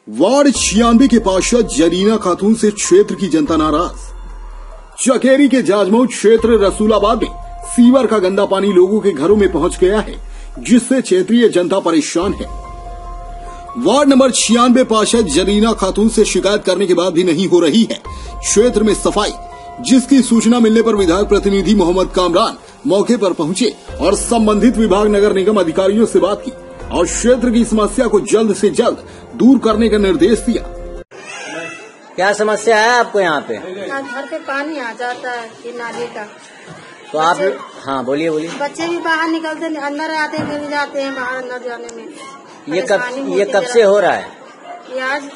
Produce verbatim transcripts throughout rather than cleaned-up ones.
Ward छियानवे के पार्षद जरीना खातून से क्षेत्र की जनता नाराज। चकेरी के जाजमऊ क्षेत्र रसूलाबाद में सीवर का गंदा पानी लोगों के घरों में पहुंच गया है, जिससे क्षेत्रीय जनता परेशान है। वार्ड नंबर छियानवे पार्षद जरीना खातून से शिकायत करने के बाद भी नहीं हो रही है क्षेत्र में सफाई, जिसकी सूचना मिलने पर विधायक प्रतिनिधि मोहम्मद कामरान मौके पर पहुंचे और संबंधित विभाग नगर निगम अधिकारियों से बात की और क्षेत्र की समस्या को जल्द से जल्द दूर करने का निर्देश दिया। क्या समस्या है आपको यहाँ पे? घर पे पानी आ जाता है ये नाली का। तो आप हाँ बोलिए बोलिए। बच्चे भी बाहर निकलते अंदर आते हैं, फिर जाते हैं बाहर अंदर जाने में। ये कब ये कब से हो रहा है? ये आज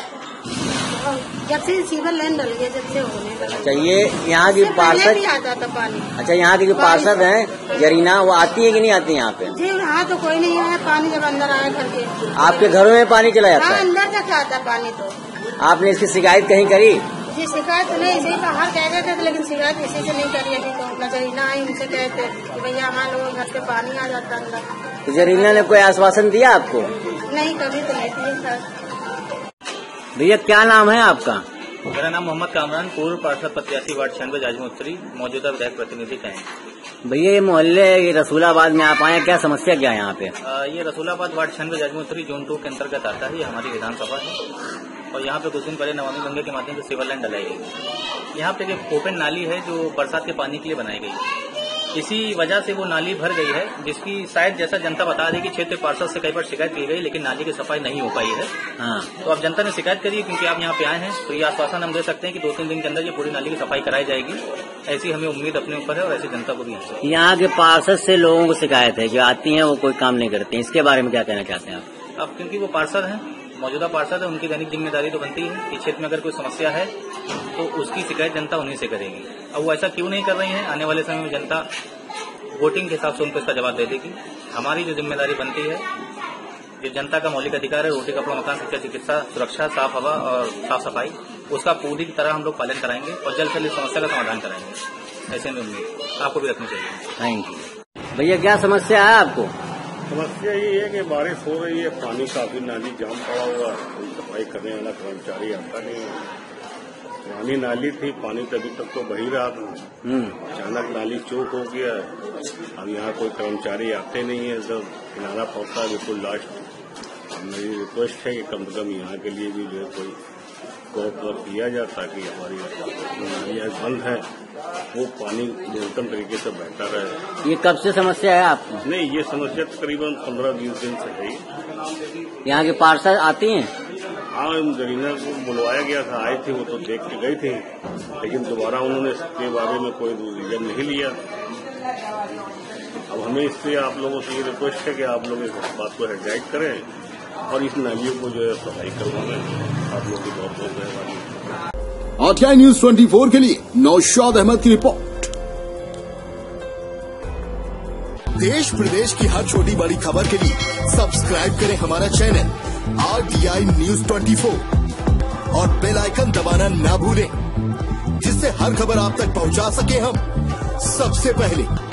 जब से सीवर लाइन डल गया, जब से होने लगा। अच्छा, ये यहाँ की पार्षद भी आता था पानी। अच्छा, यहाँ की जो पार्षद हैं जरीना, वो आती है कि नहीं आती यहाँ पे? जी यहाँ तो कोई नहीं है, पानी जब अंदर आया घर के। आपके घरों में पानी चला जाता है? अंदर तक आता पानी। तो आपने इसकी शिकायत कहीं करी? जी शिकायत नहीं, इसे बाहर कह रहे थे, लेकिन शिकायत इसी से नहीं करी। अभी तो जरीना आई, उनसे कहते कि भैया हमारे लोगों घर से पानी आ जाता अंदर। तो जरीना ने कोई आश्वासन दिया आपको? नहीं, कभी तो नहीं दिया सर। भैया क्या नाम है आपका? मेरा नाम मोहम्मद कामरान, पूर्व पार्षद प्रत्याशी वार्ड छियानवे जाजमऊ उत्तरी, मौजूदा विधायक प्रतिनिधि का है। भैया ये मोहल्ले ये रसूलाबाद में आप आए, क्या समस्या क्या है यहाँ पे? आ, ये रसूलाबाद वार्ड छियानवे जाजमऊ उत्तरी जोन टू के अंतर्गत आता है। ये हमारी विधानसभा है और यहाँ पे कुछ दिन पहले नमामि गंगे के माध्यम से सीवर लाइन डलाई गई। यहाँ पे एक ओपन नाली है जो बरसात के पानी के लिए बनाई गई। इसी वजह से वो नाली भर गई है, जिसकी शायद जैसा जनता बता रही कि क्षेत्र पार्षद से कई बार शिकायत की गई, लेकिन नाली की सफाई नहीं हो पाई है। हाँ। तो अब जनता ने शिकायत करी, क्योंकि आप यहाँ पे आए हैं, तो ये आश्वासन हम दे सकते हैं कि दो तीन दिन के अंदर ये पूरी नाली की सफाई कराई जाएगी। ऐसी हमें उम्मीद अपने ऊपर है और ऐसी जनता को भी है। यहाँ के पार्षद से लोगों को शिकायत है, जो आती है वो कोई काम नहीं करते हैं, इसके बारे में क्या कहना चाहते हैं आप? अब क्योंकि वो पार्षद हैं, मौजूदा पार्षद है, उनकी दैनिक जिम्मेदारी तो बनती है कि क्षेत्र में अगर कोई समस्या है तो उसकी शिकायत जनता उन्हीं से करेगी। अब वो ऐसा क्यों नहीं कर रही है, आने वाले समय में जनता वोटिंग के हिसाब से उनको इसका जवाब दे देगी। हमारी जो जिम्मेदारी बनती है, जो जनता का मौलिक अधिकार है, रोटी कपड़ा मकान शिक्षा चिकित्सा सुरक्षा साफ हवा और साफ सफाई, उसका पूरी तरह हम लोग पालन कराएंगे और जल्द से जल्द समस्या का समाधान कराएंगे। ऐसे में उम्मीद आपको भी रखनी चाहिए। Thank you. भैया क्या समस्या है आपको? समस्या ये है कि बारिश हो रही है, पानी काफी नाली जाम पड़ा हुआ, कोई सफाई करने वाला कर्मचारी आता नहीं है। पुरानी नाली थी, पानी तो अभी तक तो बही रहा था, अचानक नाली चौक हो गया। अब यहाँ कोई कर्मचारी आते नहीं है, सब किनारा पड़ता है बिल्कुल लास्ट। मेरी रिक्वेस्ट है कि कम से कम यहाँ के लिए भी जो है कोई गौर पर किया जाए, ताकि हमारी नालियाँ बंद है वो पानी न्यूनतम तरीके से बहता रहे। ये कब से समस्या है आपको? नहीं, ये समस्या तकरीबन पंद्रह बीस दिन से है। यहाँ के पार्षद आती हैं? हाँ, जरीना को बुलवाया गया था, आए थे, वो तो देख के गई थी, लेकिन दोबारा उन्होंने इसके बारे में कोई डिसीजन नहीं लिया। अब हमें इससे आप लोगों से ये रिक्वेस्ट है कि आप लोग इस बात को हेडलाइट करें और इस नालियों को जो है सफाई करवाएं। आप लोगों की बहुत बहुत मेहरबानी। आरटीआई न्यूज चौबीस के लिए नौशाद अहमद की रिपोर्ट। देश प्रदेश की हर छोटी बड़ी खबर के लिए सब्सक्राइब करें हमारा चैनल आरटीआई न्यूज चौबीस और बेल आइकन दबाना ना भूलें, जिससे हर खबर आप तक पहुंचा सके हम सबसे पहले।